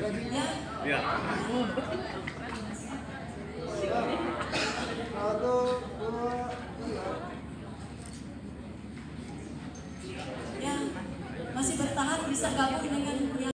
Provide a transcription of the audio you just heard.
Ya. Ya. Satu, dua, tiga. Ya. Masih bertahan bisa gabung dengan yang